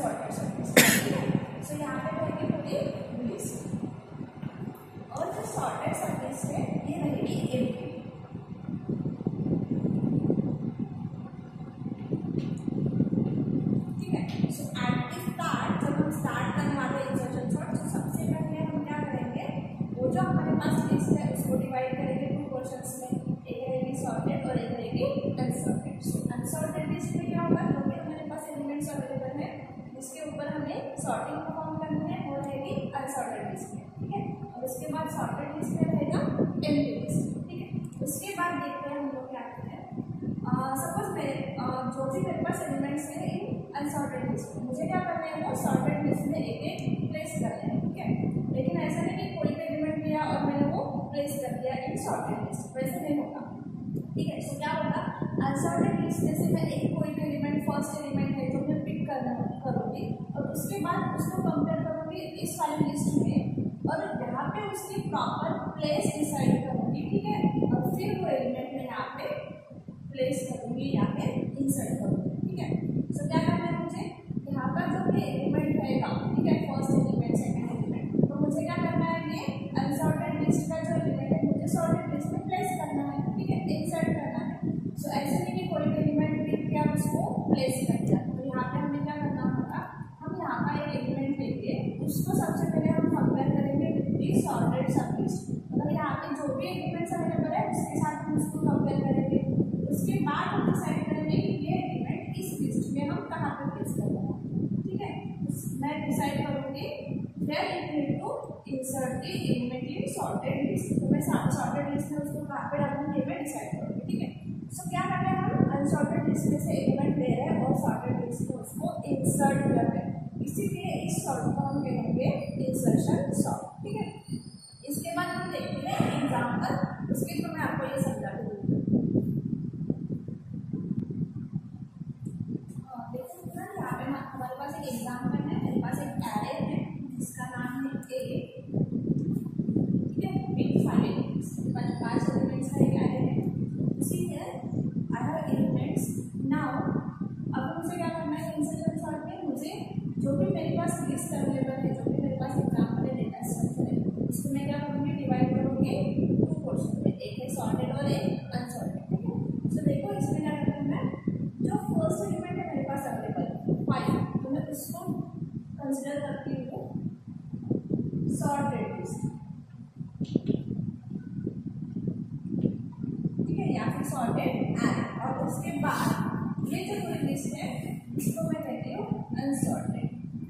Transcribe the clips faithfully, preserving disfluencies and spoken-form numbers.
Unsorted सब list, ठीक है। सो यहाँ पे रहेगी पूरी लिस्ट और जो सॉर्टेड सब लिस्ट है ये रहेगी एम्प्टी। जो हमारे पास लिस्ट है उसको डिवाइड करेंगे टू पोर्शंस में, एक रहेगी सॉर्टेड और एक रहेगी अनसॉर्टेड। सो अनसॉर्टेड लिस्ट में क्या होगा, जो भी हमारे पास एलिमेंट्स अवेलेबल है जिसके ऊपर हमें सॉर्टिंग परफॉर्म करनी है वो रहेगी अनसॉर्टेड लिस्ट में, ठीक है। और उसके बाद सॉर्टेड लिस्ट में रहेगा एम्प्टी लिस्ट, ठीक है। उसके बाद देखते हैं हम लोग क्या करते हैं। सपोज मेरे जो भी मेरे पास एलिमेंट्स है इन अनसॉर्टेड लिस्ट में, मुझे क्या करना है वो सॉर्टेड लिस्ट में एक एक प्लेस करना है, ठीक है। लेकिन ऐसा नहीं कि कोई और मैंने वो प्लेस कर दिया इन सॉर्टेड लिस्ट, वैसे नहीं होगा, ठीक है। सो क्या होगा, अनसॉर्टेड लिस्ट में से मैं एक कोई भी एलिमेंट फर्स्ट एलिमेंट है जो मैं पिक करना करूँगी और उसके बाद उसको कंपेयर करूँगी इस वाली लिस्ट में और यहाँ पे उसकी प्रॉपर प्लेस डिसाइड करूँगी, ठीक है। और फिर वो एलिमेंट मैं यहाँ पे प्लेस करूँगी, यहाँ पे इंसर्ट करूँगी, ठीक है। सो क्या करना है मुझे, यहाँ का जो भी एलिमेंट रहेगा, ठीक है, फर्स्ट एलिमेंट सेकेंड एलिमेंट, तो मुझे क्या करना है ये अनसॉर्टेड लिस्ट का जो एलिमेंट है मुझे सॉर्टेड लिस्ट में प्लेस करना है, ठीक है, इंसर्ट करना है। सो ऐसे नहीं कि कोई भी एलिमेंट पिक किया उसको प्लेस कर दिया, तो यहाँ पे हमें क्या करना होगा, हम यहाँ का एक एलिमेंट लेंगे, उसको सबसे पहले हम कंपेयर करेंगे विद सॉर्टेड सब लिस्ट। मतलब यहाँ पे जो भी एलिमेंट्स अवेलेबल है उसके साथ हम उसको कंपेयर करेंगे, उसके बाद हम डिसाइड करेंगे कि ये एलिमेंट इस लिस्ट में हम कहाँ पर प्लेस करना है, ठीक है। मैं डिसाइड करूँगी where it need to insert the element in sorted list, तो मैं sorted list में उसको कहाँ पे डालूंगी ये मैं डिसाइड करूँगी, ठीक है। सो क्या कर रहे हैं हम, अनसॉर्टेड लिस्ट में से एलिमेंट ले रहे हैं और सॉर्टेड लिस्ट में उसको इंसर्ट कर रहे हैं, इसीलिए इस सॉर्ट को हम कहेंगे इंसर्शन सॉर्ट, ठीक है। इसके बाद हम देखते हैं एग्जाम्पल, उसके तो मैं आपको ये समझा दूँगी। देखो ना यहाँ पे हमारे पास एक एग्जाम्पल है, मेरे पास एक एरे है जिसका नाम है ए, ठीक है, पिक फाइव पांच एलिमेंट्स का एक एरे है। See here I have elements now. अब मुझे क्या करना है इंसर्शन सॉर्ट में, मुझे जो भी मेरे पास लिस्ट अवेलेबल है, जो भी मेरे पास एग्जाम्पल है डेटा स्ट्रक्चर है, उसको मैं क्या करूँगी डिवाइड करूँगी टू पोर्शन में, एक है सॉर्टेड और एक अनसॉर्टेड, ठीक है। सो देखो इसमें क्या करना है, जो फर्स्ट एलिमेंट है मेरे पास अवेलेबल फाइव, तो मैं उसको कंसिडर करती हूँ सॉर्टेड लिस्ट, ठीक है, या फिर सॉर्टेड एरे। और उसके बाद ये जो पूरी लिस्ट है इसको मैं कहती हूँ अनसॉर्टेड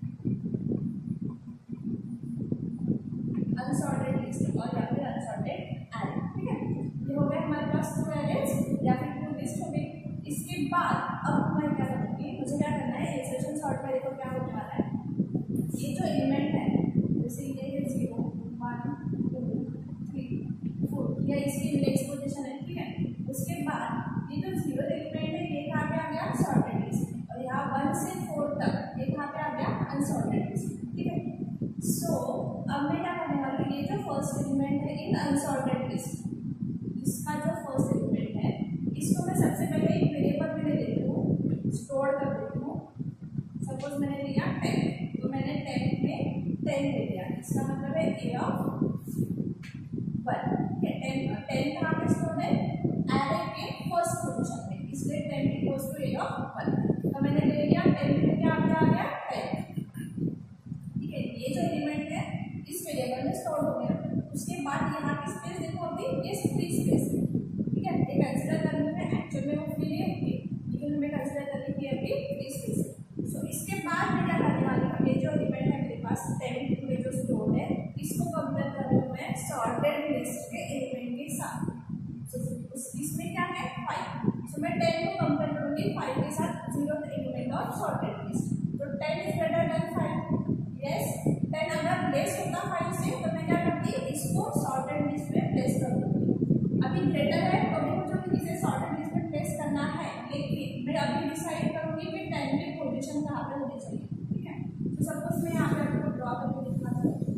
अनसॉर्टेड लिस्ट और या फिर अनसॉर्टेड एरे, ठीक है। ये हो गया हमारे पास टू एरेज या फिर टू लिस्ट हो गई। इसके बाद अब मैं क्या करूँगी, मुझे क्या करना है इंसर्शन सॉर्ट में, देखो क्या होने वाला है, ये जो एलिमेंट है जैसे ये है zero one two three four, यह इसकी इंडेक्स पोजीशन है, ठीक है। उसके बाद ये जो जीरो एलिमेंट है ये कहाँ पे आ गया सॉर्टेड लिस्ट में, और यहाँ वन से फोर तक ये कहाँ पे आ गया अनसॉर्टेड लिस्ट में, ठीक है। सो अब मैं क्या करने वाली, ये जो फर्स्ट एलिमेंट है इन अनसॉर्टेड लिस्ट, इसका जो फर्स्ट एलिमेंट है इसको मैं सबसे पहले एक वेरिएबल में ले लेती हूँ, स्टोर कर देती हूँ। सपोज मैंने लिया टेन, तो मैंने टेन में टेन ले लिया, इसका मतलब है A of one, ten ten कहाँ पे स्टोर है एरे के फर्स्ट पोजीशन में, इसलिए ten equals to A of one. तो मैंने ले लिया टेन में क्या आ गया टेन, ठीक है। ये जो एलिमेंट है इस वेरिएबल में स्टोर हो गया। उसके बाद यहाँ की स्पेस देखो, अभी ये फ्री स्पेस है, ठीक है। ये कंसिडर करने में एक्चुअल में वो फ्री नहीं होती, लेकिन हमें कंसिडर करने की अभी फ्री स्पेस है। सो इसके बाद मैं क्या करने वाली हूँ, ये जो एलिमेंट है मेरे पास टेन में जो स्टोर है इसको कंपेयर कर रही हूँ मैं सॉर्टेड लिस्ट के एलिमेंट के साथ। सो इसमें क्या है फाइव, सो मैं टेन को कंपेयर करूँगी फाइव के साथ, zero element of sorted list, तो ten is greater than five, yes. Ten अगर लेस होता फाइव से तो मैं क्या करती इसको सॉर्टेड लिस्ट में प्लेस कर दूँगी। अभी ग्रेटर है तो अभी मुझे इसे सॉर्टेड लिस्ट में प्लेस करना है, लेकिन मैं अभी डिसाइड करूँगी कि टेन की पोजीशन कहाँ पे होनी चाहिए, ठीक है। तो सपोज मैं यहाँ पे आपको ड्रॉ करके दिखाता हूँ।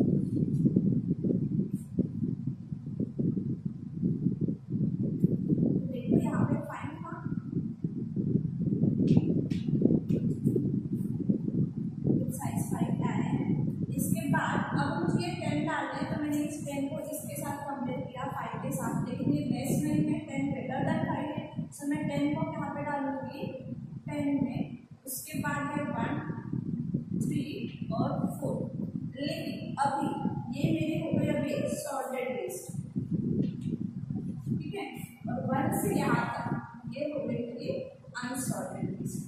देखो यहाँ पे फाइव था, बाद अब मुझे ये टेन डालना है, तो मैंने इस टेन को इसके साथ कंपेयर किया फाइव के साथ, लेकिन ये लेस नहीं है, टेन ग्रेटर देन फाइव है, सो मैं टेन को यहाँ पे डालूंगी टेन में। उसके बाद है वन, थ्री और फोर। लेकिन अभी ये मेरी हो गई अभी सॉर्टेड लिस्ट, ठीक है, और वन से यहाँ तक ये हो गई मेरी unsorted list.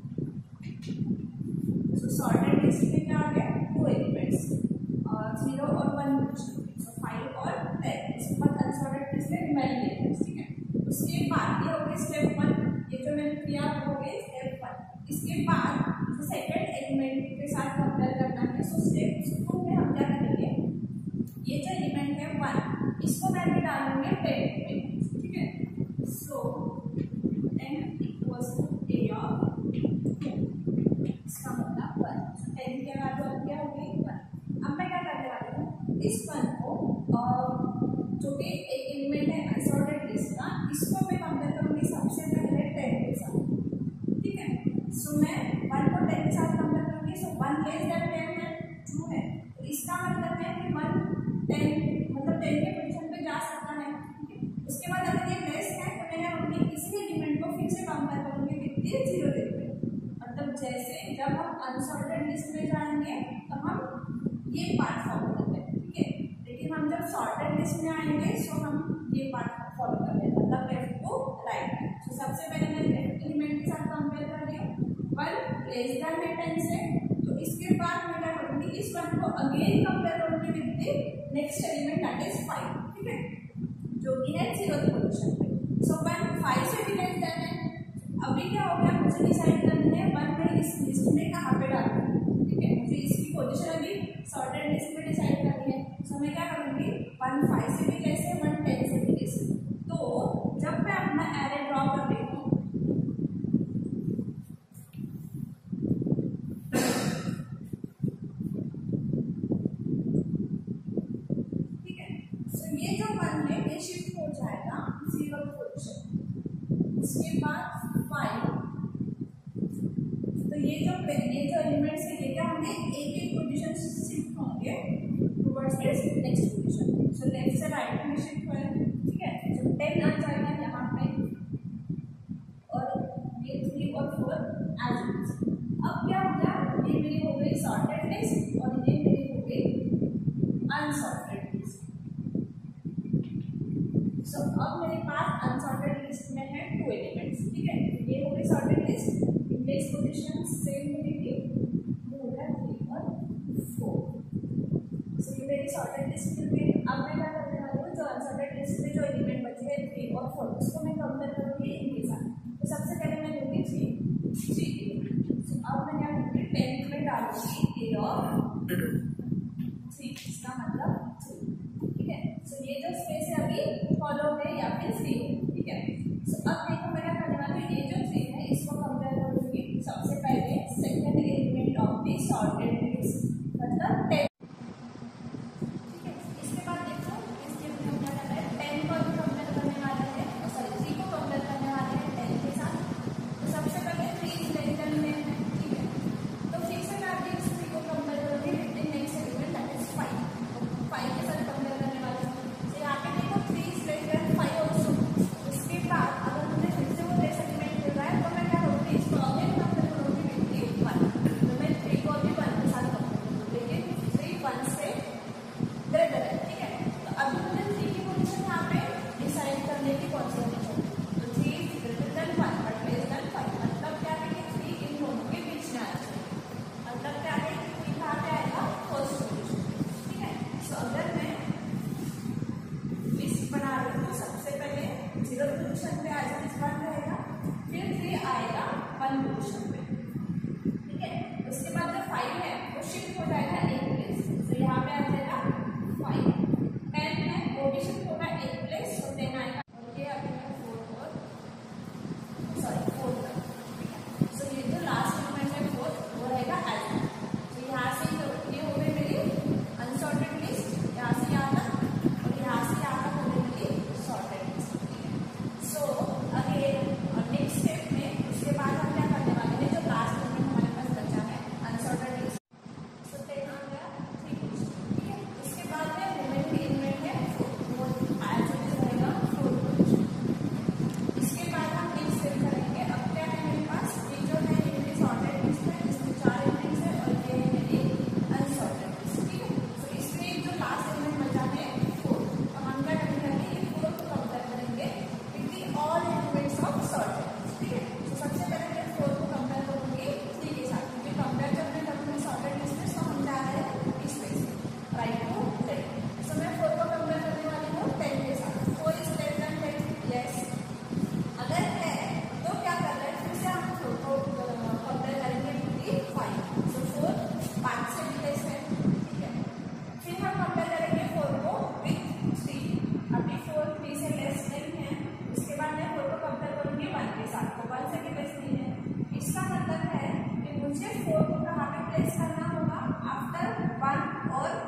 So sorted list में क्या आ गया, टू एलिमेंट्स, जीरो और वन, सो फाइव और टेन। इसके बाद अनसॉर्टेड लिस्ट में रिमेनिंग एलिमेंट्स, ठीक है। उसके बाद ये हो गया स्टेप वन, ये जो मैंने किया वो हो गया स्टेप वन। इसके बाद सेकेंड एलिमेंट के साथ कंपेयर करना है, सो स्टेप टू में हम क्या करेंगे, ये जो एलिमेंट है वन, इसको मैं भी डालूंगी टेन में, ठीक है। So ten equals to A of two, इसका मतलब वन। टेन के बाद अब क्या हो गई वन। अब मैं क्या करने वाली हूँ, इस वन को जो कि एक एलिमेंट है अनसॉर्टेड लिस्ट का, इसको मैं कंपेयर करूँगी सबसे पहले टेन के साथ, ठीक है। सो मैं वन को टेन के साथ कंपेयर करूँगी, so one less than ten है, टू है, तो इसका मतलब है कि वन टेन मतलब टेन के पोजीशन पे जा सकता है, ठीक है। उसके बाद अगर ये लेस है तो मैं अपनी किसी एलिमेंट को फिर से कंपेयर करूँगी विद द जीरो एलिमेंट। मतलब जैसे जब हम अनसॉर्टेड लिस्ट में जाएंगे तो हम ये पार्ट फॉलो करते हैं, ठीक है, लेकिन हम जब सॉर्टेड लिस्ट में आएंगे सो हम ये पार्ट फॉलो करते हैं, मतलब लेफ्ट टू राइट। सो सबसे पहले मैंने लेफ्ट एलिमेंट के साथ कंपेयर कर लिया, वन लेस देन है टेन से, तो इसके बाद मैं क्या करूँगी, इस वन को अगेन कंपेयर करूँगी with the next element that is five, ठीक है, जो कि है जीरो पोजीशन पे। सो वन फाइव से भी लेस देन है। अभी क्या हो गया, मुझे डिसाइड करनी है वन में इस लिस्ट में कहाँ पे डालना है, ठीक है, मुझे इसकी पोजीशन अभी सॉर्टेड लिस्ट में डिसाइड करनी है। सो मैं क्या करूँगी, वन फाइव से भी लेस है, वन टेन से भी लेस है। तो जब मैं अपना एरे ड्रॉ कर रही हूँ, ठीक है, सो ये जो वन है ये शिफ्ट हो जाएगा जीरो पोजीशन। उसके बाद फाइव, तो ये जो ये जो एलिमेंट्स है ये क्या होंगे, एक एक पोजीशन शिफ्ट होंगे towards this next position. So left से राइट में शिफ्ट हुए, ठीक है, तो टेन आ जाएगा यहाँ पे, और ये थ्री और फोर एज इट इज। अब क्या हो गया, ये मेरी हो गई सॉर्टेड लिस्ट और ये मेरी हो गई अनसॉर्टेड लिस्ट। सो अब मेरे पास अनसॉर्टेड लिस्ट में है टू एलिमेंट्स, ठीक है, ये हो गई sorted list, next position same मिलेगी, वो हो गया थ्री और फोर। सो ये मेरी सॉर्टेड लिस्ट मिल गई। अब मैं क्या करने वाली हूँ, जो अनसॉर्टेड लिस्ट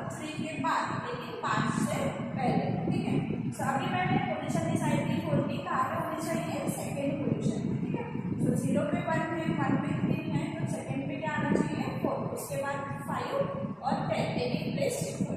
थ्री के बाद, लेकिन पाँच से पहले, ठीक है। तो अभी मैंने पोजीशन डिसाइड की फोर की, कहाँ पे होनी चाहिए, सेकेंड पोजीशन, ठीक है। तो जीरो पे वन है, वन पे थ्री है, तो सेकेंड पे क्या आना चाहिए, फोर, उसके बाद फाइव और टेन, एनी प्लेस